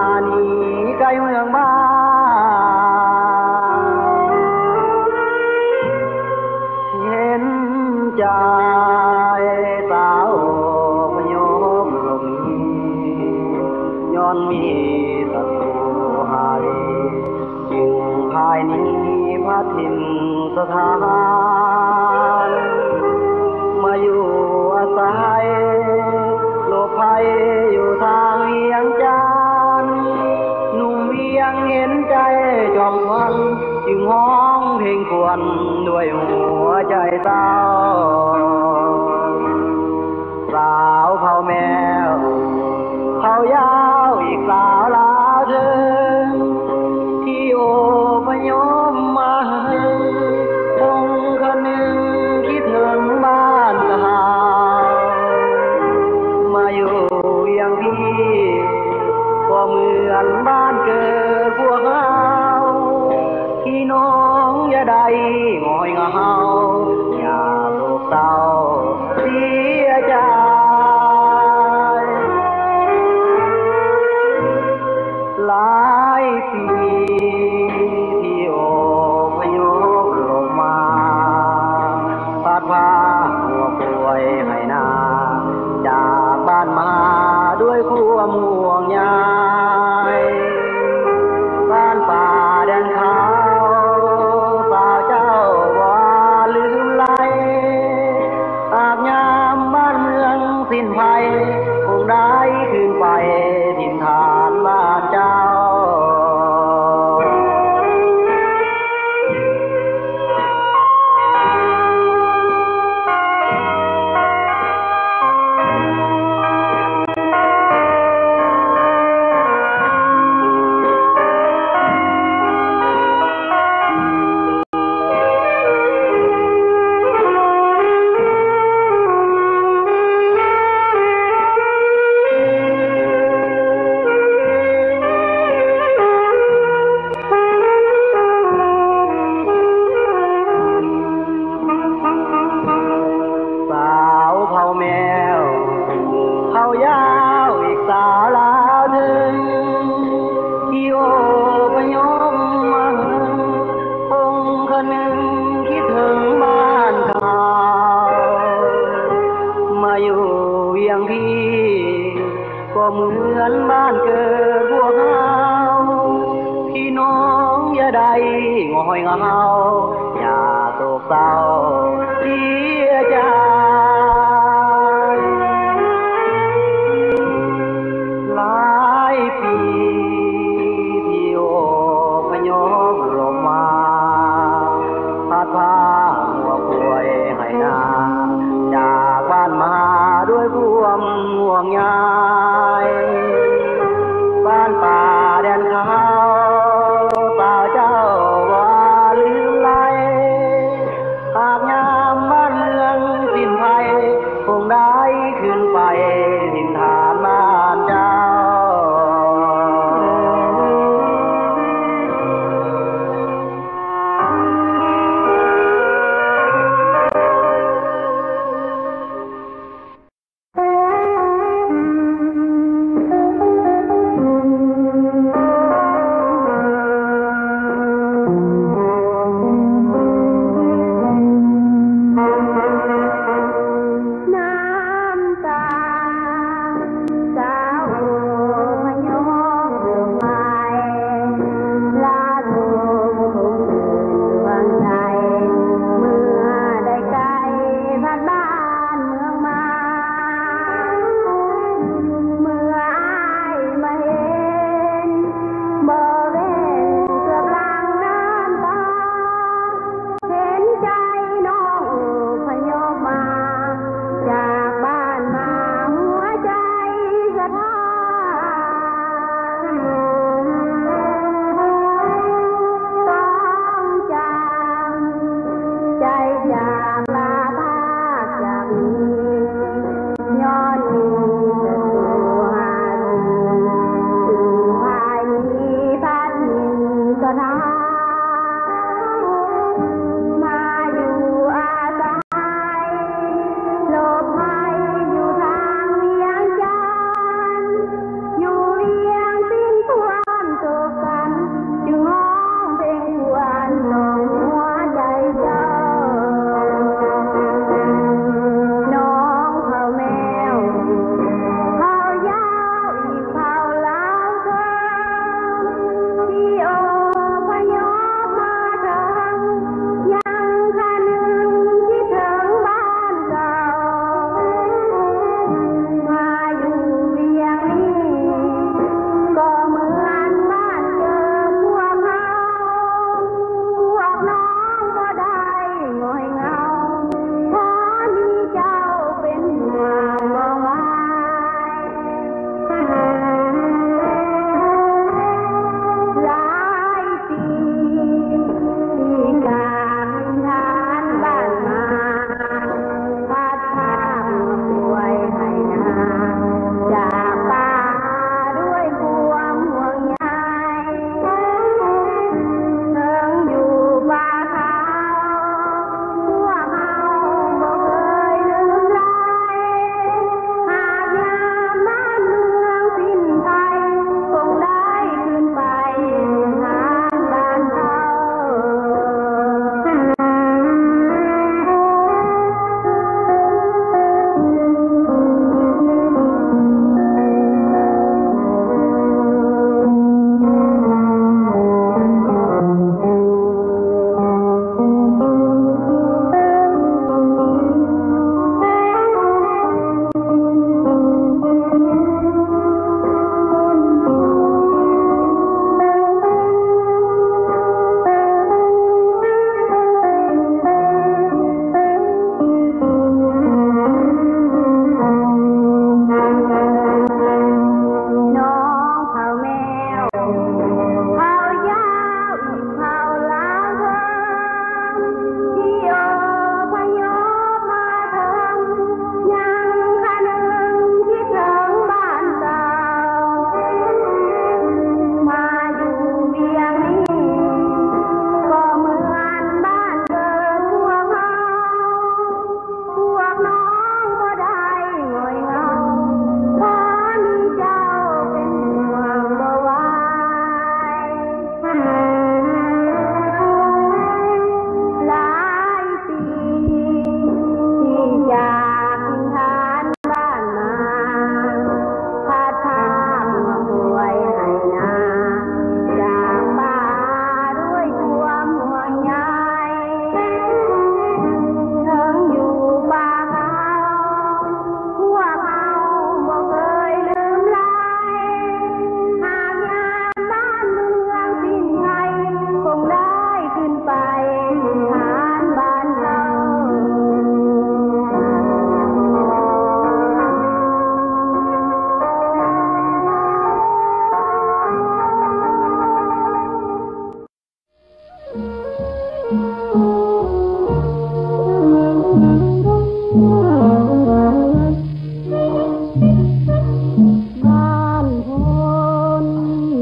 หนีไกลเมืองบ้านเห็นใจสาวพยมลมย้อนมีศัตรูหายจึงภายนี้พัดถิ่นสถานมาอยู่อาศัยโลกภัยอยู่ทางเวียงจันทน์หนุ่มเวียงเห็นใจจอมควันจึงห้องเพลงครวญด้วยหัวใจเศร้าสาวเผาแมวเผายาวอีกสาวลาเธอที่โอพยพมาคงคนหนึ่งคิดถึงบ้านเก่ามาอยู่อย่างพี่ก็เหมือนบ้านเกิดพวกเราพี่น้องอย่าได้งอยเหงาอย่าโศกเศร้าเสียใจหลายปีที่โอพยพลงมาพัดพาหัวป่วยให้นาจากบ้านมาด้วยความห่วงใยบ้านป่าแดนเขาสาวเจ้าว่าลืมไหลอาบยามบ้านเมืองสิ้นภัยคงได้คืนไปถิ่นฐานบ้านเจ้าก็เหมือนบ้านเกิดพวกเราพี่น้องอย่าได้งอยเหงาอย่าโศกเศร้าเสียใจหลายปีที่โอพยพลงมาพัดพาหัวป่วยให้นาจากบ้านมาด้วยความห่วงใยบ้านป่าแดนเขาสาวเจ้าว่าลืมไหลหากยามบ้านเมืองสิ้นภัยคงได้คืนไปถิ่นฐานบ้านเจ้า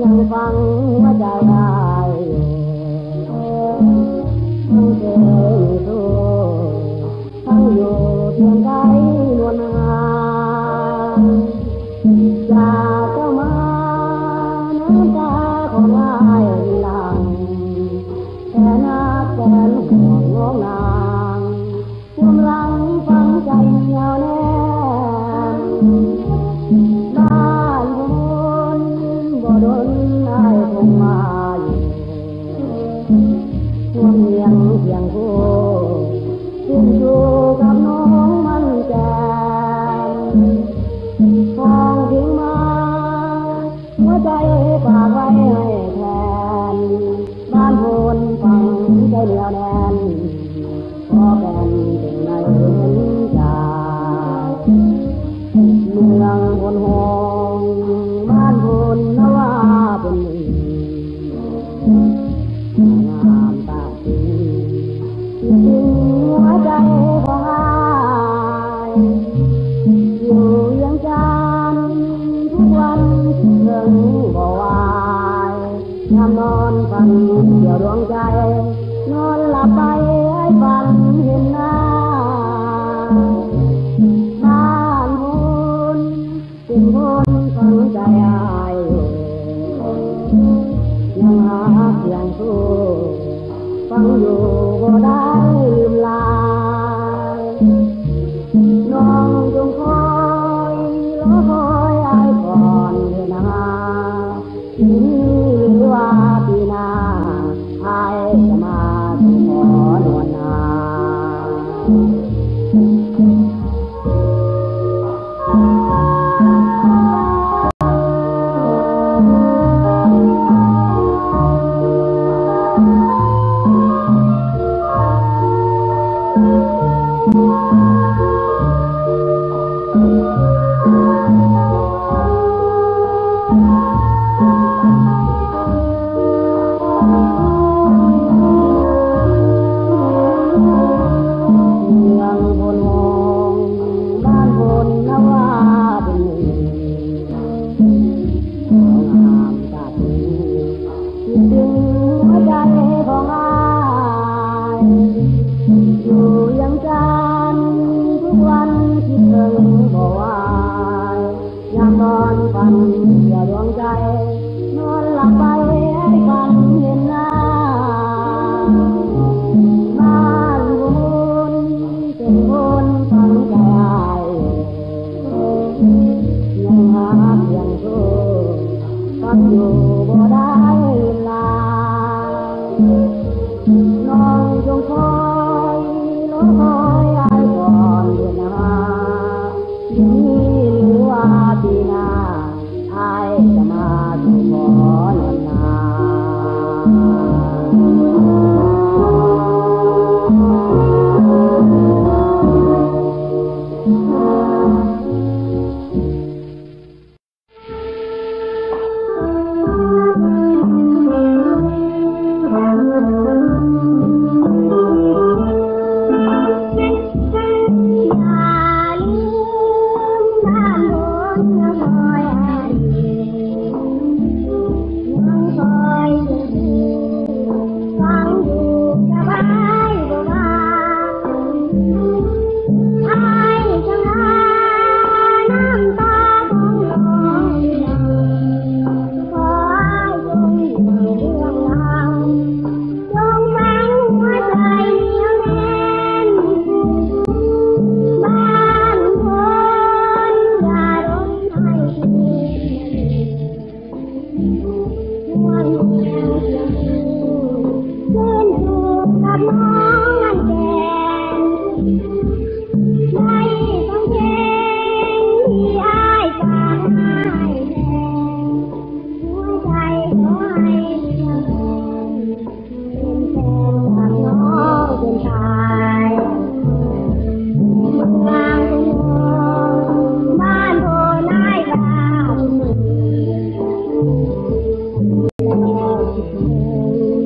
ยังฟังหัวใจได้ทั้งเจอสู้ทั้งอยู่เพียงใดนวลนางอยากเข้ามาน้ำตาของนายหลังแต่นักแสนห่วงน้องนางความรังฟังใจเหนียวแน่บ้านคนบ่ดนได้คงมาอยู่ห่วงเพียงคู่ขึ้นอยู่กับน้องมันแก่ทองทิ้งมาหัวใจฝากไว้ให้แทนบ้านโพนฟังใจเหนียวแน่นพอแก่นถึงในเห็นใจเมืองโพนหงบ้านโพนนว่าเป็นหนึ่งงามตาสีจริงหัวใจของอายอยู่ยังจำทุกวันถึงบ่วายยามนอนฝันเกี่ยวดวงใจนอนหลับไปให้ฝันเห็นหน้าบ้านคนเป็นคนฝังใจอายยังหาเสียงสู้ฟังอยู่บ่ได้ลืมลายน้องจงคอยรอคอยอายก่อนเถิดนะปีนี้หรือว่าปีหน้าอายจะมาสู่ขอนวลนาเ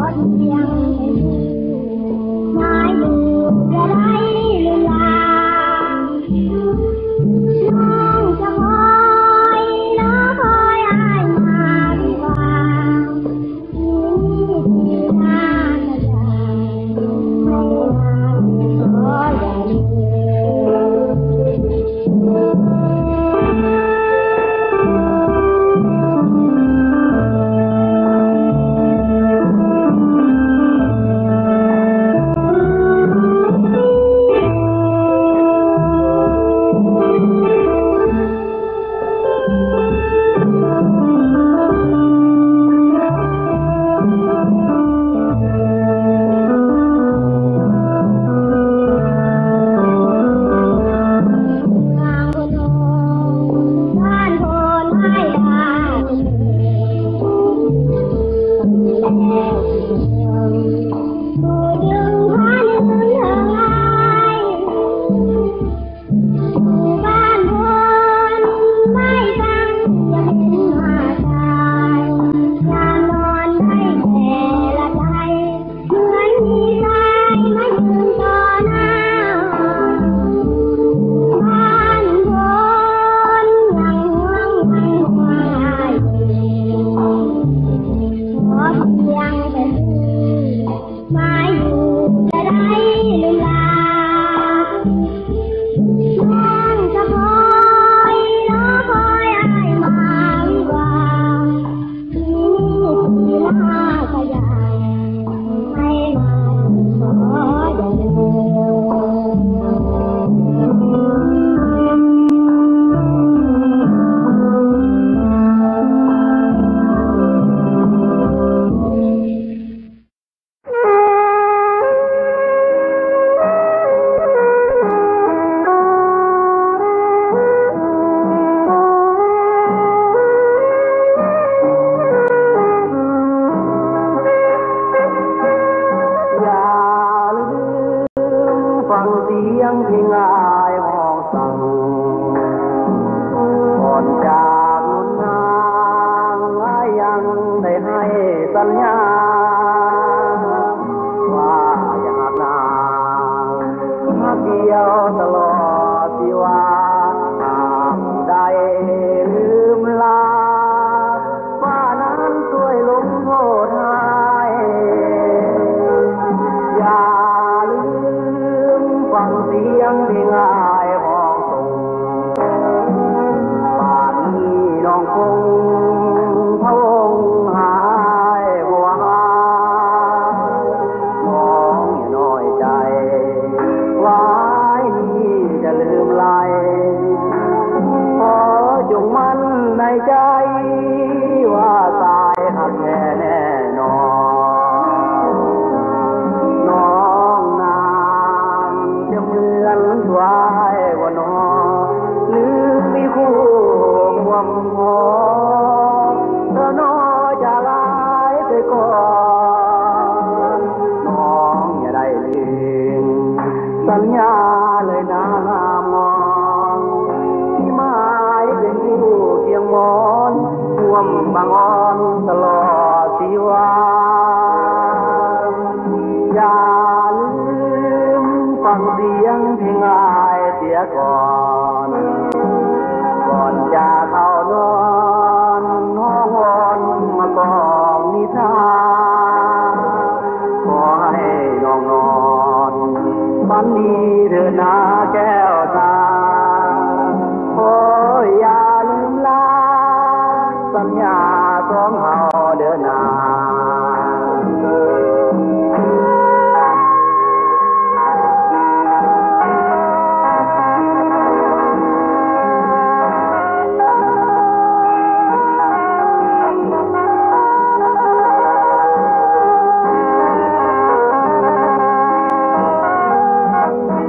เ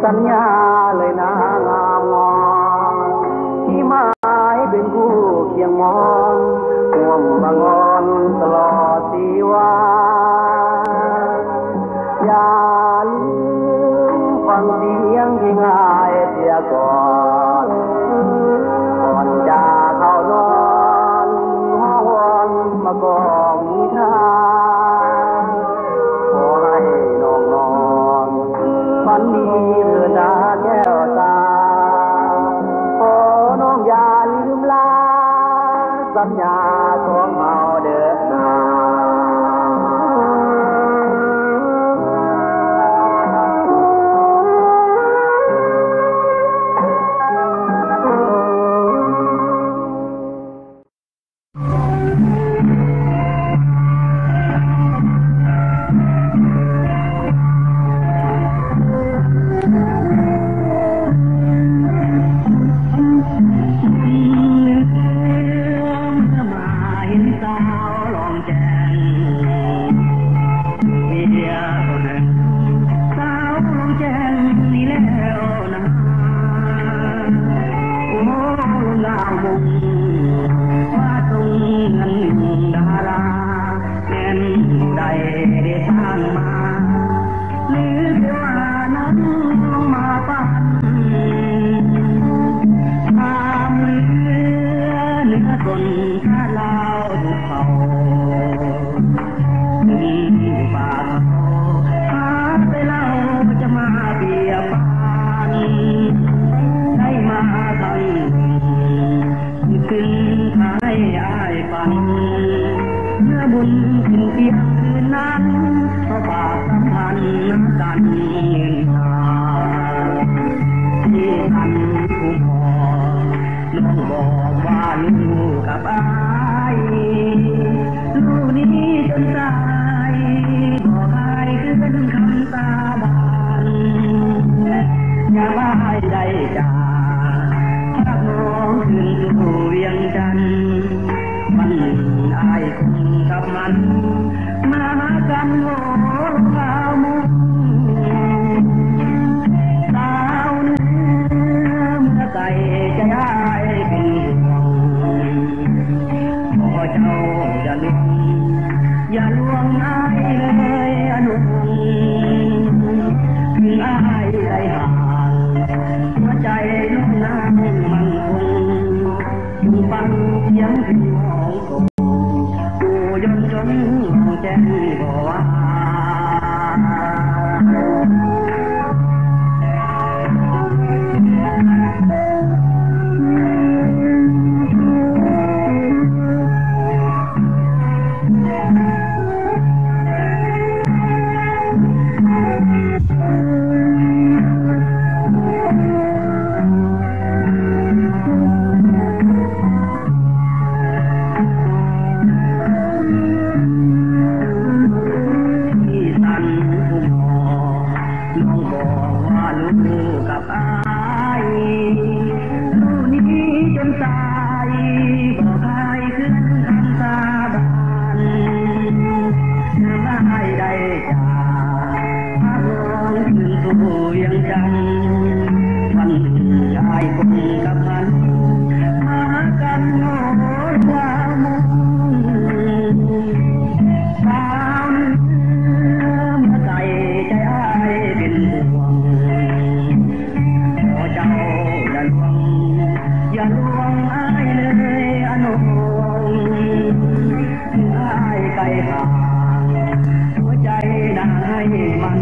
สัญญาเลยนะงามงอนที่หมายเป็นคู่เคียงมองห่วงบางอ่อนตลอดชีวาอย่าลืมฟังเสียงที่ง่ายเสียก่อนก่อนจะเข้านอนห้องวันมากองนิทานขอให้น้องนอนฝันดีเถิดนะแก้วตาขอน้องอย่าลืมลาสัญญาของเราเดินหน้า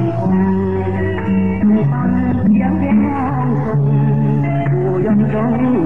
Hãy subscribe cho kênh Ghiền Mì Gõ để không bỏ lỡ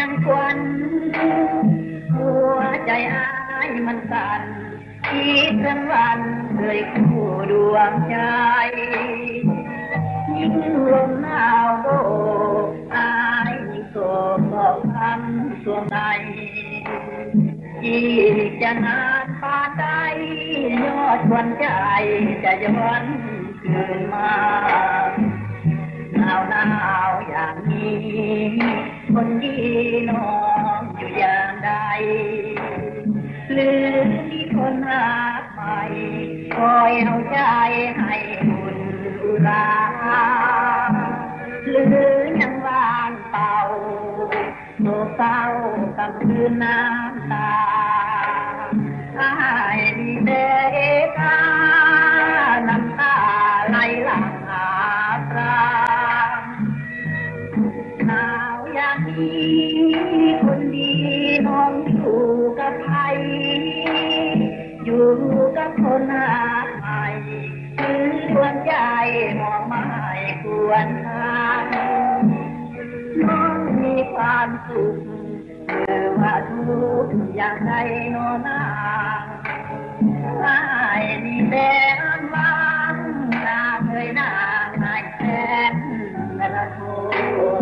งควันหัวใจอ้ายมันสั่นคิดถึงวันเคยคู่ดวงใจยิ่งลมหนาวโบกอายยิ่งโศกบอกพันส่วงในอีกจะนานปานใดยอดวันใจจะย้อนคืนมาหนาวอย่างนี้คนดีน้องอยู่อย่างใดหรือมีคนรักใหม่คอยเอาใจให้บุญอุราหรือยังว่างเปล่าโศกเศร้ากับคืนน้ำตาอ้ายมีแต่กาน้ำตาไหลหลั่งหาปรางหนาวอย่างนี้คนดีน้องอยู่กับใครอยู่กับคนหาใหม่คือดวงใจมองไม่ควรทางน้องมีความสุขหรือว่าทุกข์อย่างไรโนนาไม่มีแต่ว่างตาเคยนางนายแทนระทม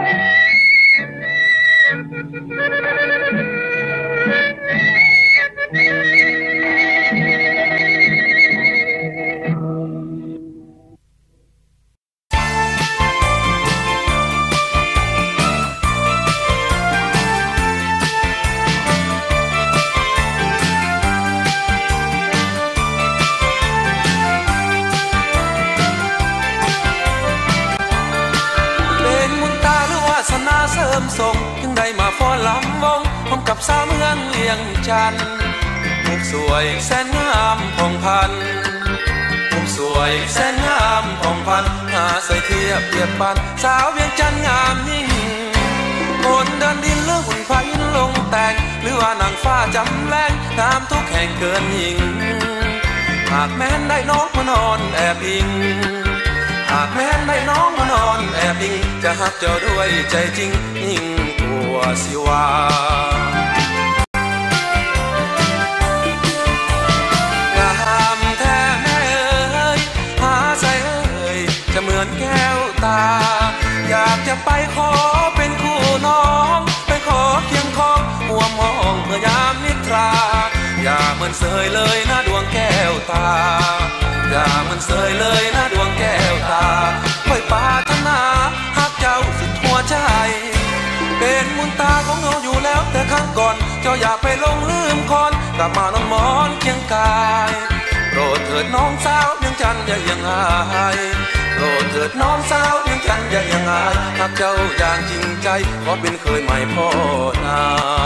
เสริมส่งจึงได้มาฟ้อนลำวงพร้อมกับสาวเมืองเลียงจันทน์มุกสวยแสนงามผ่องพันมุกสวยแสนงามผ่องพันหาใส่เทียบเทียบปันสาวเวียงจันทน์งามยิ่งคนเดินดินหรือหุ่นพายินลงแต่งหรือว่านางฟ้าจำแรงงามทุกแห่งเกินยิ่งหากแม้นได้น้องมานอนแอบอิงหากแม้นได้น้องมานอนแอบอิงจะหักเจ้าด้วยใจจริงยิ่งกว่าสิว่างามแท้แม่เอ๋ยหาใส่เอ๋ยจะเหมือนแก้วตาอยากจะไปขอเป็นคู่น้องไปขอเคียงคองหัวมองเมื่อยามนิทราอย่าเหมือนเสยเลยนะดวงแก้วตาอย่ามันเสยเลยนะดวงแก้วตาค่อยปรารถนาหักเจ้าสุดหัวใจเป็นมุนตาของเราอยู่แล้วแต่ครั้งก่อนเจ้าอย่าไปลงลืมคอนกลับมานอนมอนเคียงกายโปรดเถิดน้องสาวเวียงจันทน์อย่ายังอายโปรดเถิดน้องสาวเวียงจันทน์อย่ายังอายหักเจ้าอย่างจริงใจขอเป็นเคยใหม่พ่อนา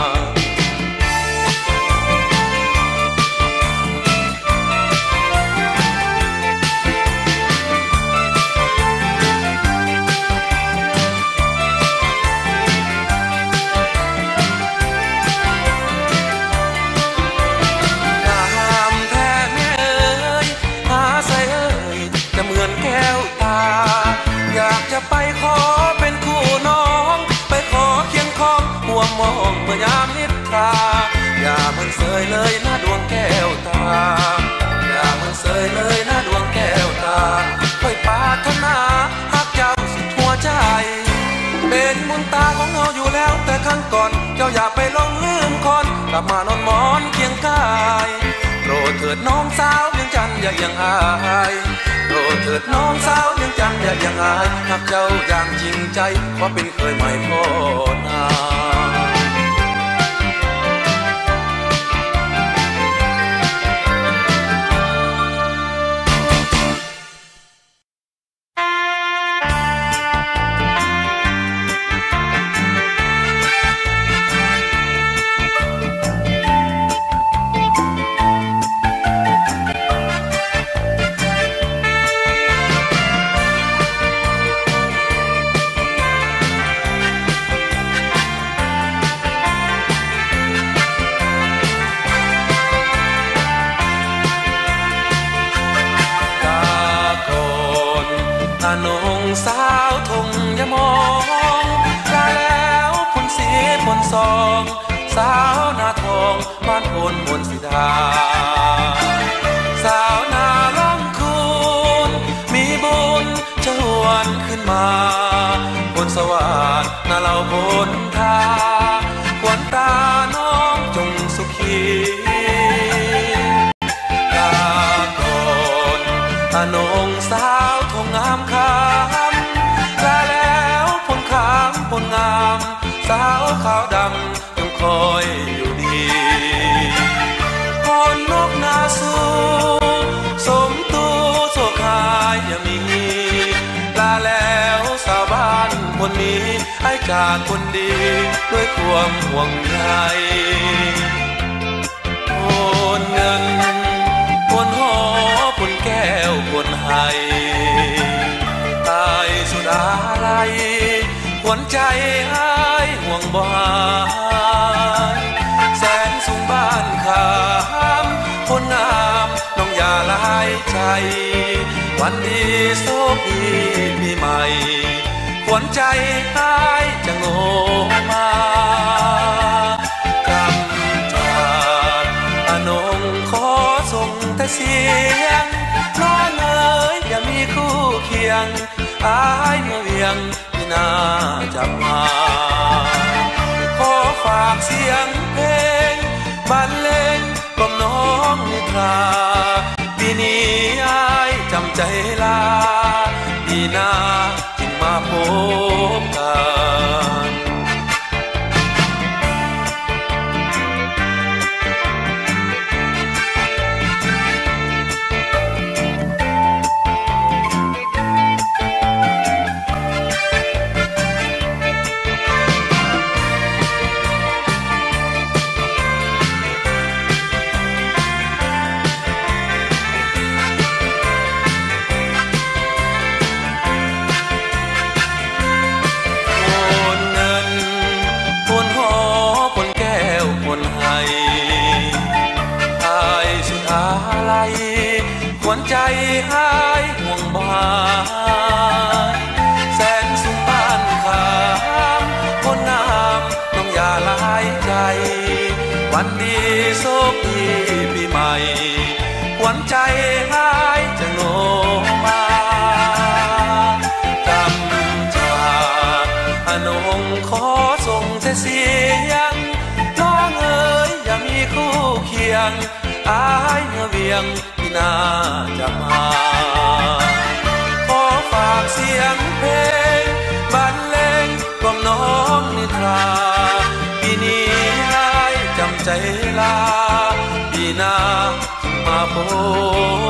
ไปขอเป็นคู่น้องไปขอเคียงคองหัวมองเมื่อยามนิทราอย่ามันเสยเลยนะดวงแก้วตาอย่ามันเสยเลยนะดวงแก้วตาค่อยปรารถนาหักเจ้าสุดหัวใจเป็นบุญตาของเราอยู่แล้วแต่ครั้งก่อนเจ้าอย่าไปลงลืมคอนกลับมานอนมอนเคียงกายโปรดเถิดน้องสาวเวียงจันทน์อย่ายังอายโปรดเถิดน้องสาวเวียงจันทน์อย่ายังอายหักเจ้าอย่างจริงใจขอเป็นเคยใหม่พ่อนานงสาวทงยามองได้แล้วพ้นเสียพลซองสาวนาทองบ้านโพนมนสิดาสาวนาล่องคูนมีบุญจะหวนขึ้นมาบนสวรรค์นาเราบนทาขวัญตาน้องจงสุขีลาก่อนอนงสาวทงงามคำลาแล้วพลขามพลงามสาวขาวดำยังคอยอยู่ดีพลนกนาสูสมตูโศกหายอย่ามีลาแล้วสาวบ้านคนนี้ให้จากคนดีด้วยความห่วงใยพลเงินพลหอพลแก้วพลไห้ตายสุดอาลัยขวัญใจอ้ายห่วงบ่หายแสนสูงบ้านขามคนงามน้องอย่าลายใจวันดีโชคดีปีใหม่ขวัญใจอ้ายจะโง่มากำจากอนงขอส่งแต่เสียงน้องเอ๋ยอย่ามีคู่เคียงอ้ายเมื่อเวียงน่าจะมาขอฝากเสียงเพลงบรรเลงกล่อมน้องนิทราปีนี้อ้ายจำใจลาปีหน้าจึงมาพบกันขวัญใจอ้ายห่วงบ่หายแสนสุขบ้านขามคนงามน้องอย่าลายใจวันดีโชคดีปีใหม่ขวัญใจอ้ายจะโง่มาจำจากอนงขอส่งแต่เสียงน้องเอ๋ยอย่ามีคู่เคียงอ้ายเมื่อเวียงที่น่าจะมาขอฝากเสียงเพลงบรรเลงกล่อมน้องนิทราปีนี้อ้ายจำใจลาปีหน้าจึงมาพบ